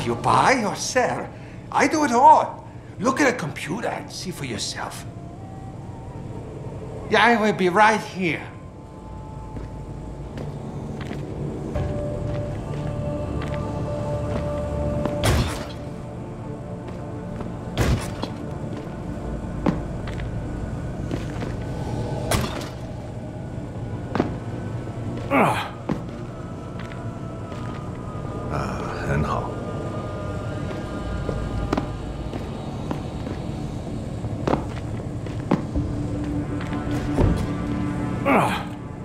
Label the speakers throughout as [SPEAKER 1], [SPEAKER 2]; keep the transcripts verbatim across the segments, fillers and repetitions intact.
[SPEAKER 1] you buy or sell. I do it all. Look at a computer and see for yourself. Yeah, I will be right here.
[SPEAKER 2] 啊，很好。啊。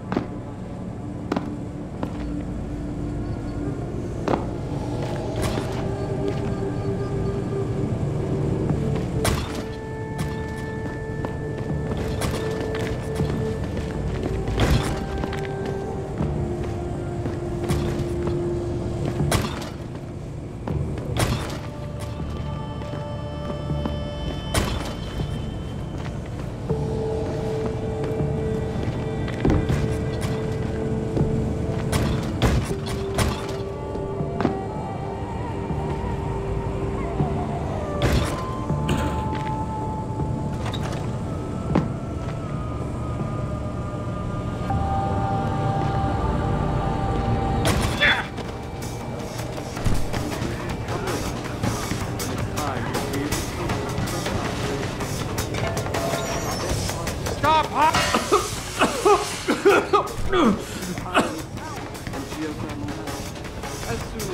[SPEAKER 1] Stop!
[SPEAKER 3] As soon